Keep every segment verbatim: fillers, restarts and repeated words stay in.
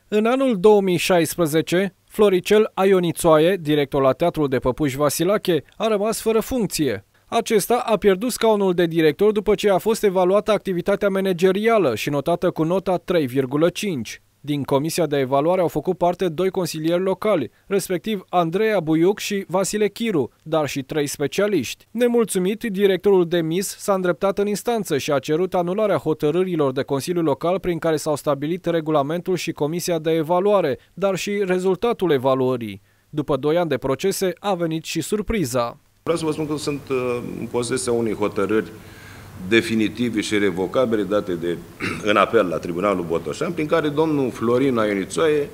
În anul două mii șaisprezece, Floricel Aionițoaie, director la Teatrul de Păpuși Vasilache, a rămas fără funcție. Acesta a pierdut scaunul de director după ce a fost evaluată activitatea managerială și notată cu nota trei virgulă cinci. Din comisia de evaluare au făcut parte doi consilieri locali, respectiv Andreea Buiuc și Vasile Chiru, dar și trei specialiști. Nemulțumit, directorul demis s-a îndreptat în instanță și a cerut anularea hotărârilor de Consiliul Local prin care s-au stabilit regulamentul și comisia de evaluare, dar și rezultatul evaluării. După doi ani de procese a venit și surpriza. Vreau să vă spun că sunt în posesia unei hotărâri definitive și revocabile date de, în apel la Tribunalul Botoșani, prin care domnul Florin Aionițoaie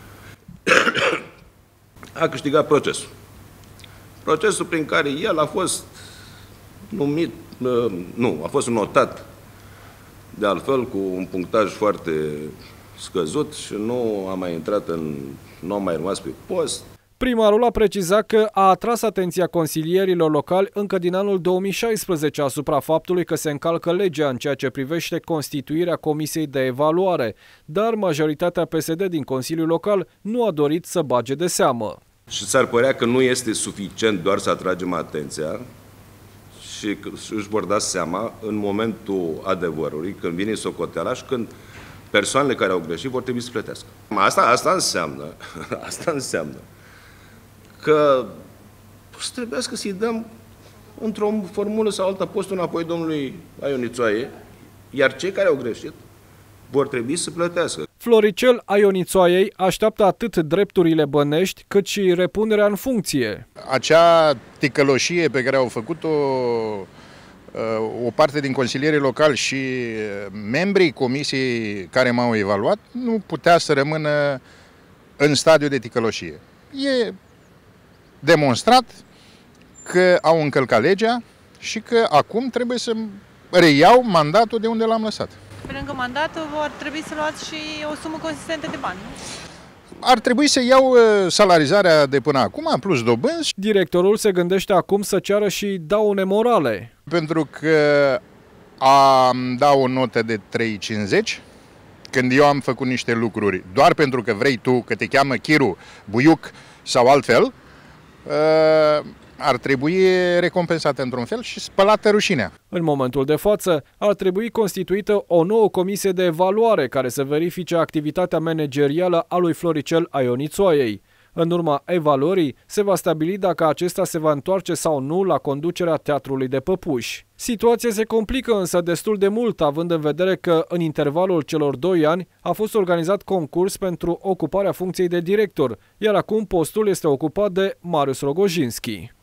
a câștigat procesul. Procesul prin care el a fost numit, nu, a fost notat de altfel cu un punctaj foarte scăzut și nu a mai intrat în, nu a mai rămas pe post. Primarul a precizat că a atras atenția consilierilor locali încă din anul două mii șaisprezece asupra faptului că se încalcă legea în ceea ce privește constituirea comisiei de evaluare, dar majoritatea P S D din Consiliul Local nu a dorit să bage de seamă. Și s-ar părea că nu este suficient doar să atragem atenția și că își vor da seama în momentul adevărului, când vine socoteala și când persoanele care au greșit vor trebui să plătească. Asta, asta înseamnă, asta înseamnă că trebuie să-i dăm într-o formulă sau alta postul înapoi domnului Aionițoaie, iar cei care au greșit vor trebui să plătească. Floricel Aionițoaiei așteaptă atât drepturile bănești, cât și repunerea în funcție. Acea ticăloșie pe care au făcut-o o parte din consilierii locali și membrii comisiei care m-au evaluat nu putea să rămână în stadiu de ticăloșie. E demonstrat că au încălcat legea și că acum trebuie să reiau mandatul de unde l-am lăsat. Pe lângă mandatul vor trebui să luați și o sumă consistentă de bani. Ar trebui să iau salarizarea de până acum, plus dobânzi. Directorul se gândește acum să ceară și daune morale. Pentru că am dat o notă de trei virgulă cincizeci, când eu am făcut niște lucruri, doar pentru că vrei tu, că te cheamă Chiru, Buiuc sau altfel, ar trebui recompensată într-un fel și spălată rușinea. În momentul de față, ar trebui constituită o nouă comisie de evaluare care să verifice activitatea managerială a lui Floricel Aionițoaiei. În urma evaluării, se va stabili dacă acesta se va întoarce sau nu la conducerea Teatrului de Păpuși. Situația se complică însă destul de mult, având în vedere că în intervalul celor doi ani a fost organizat concurs pentru ocuparea funcției de director, iar acum postul este ocupat de Marius Rogojinski.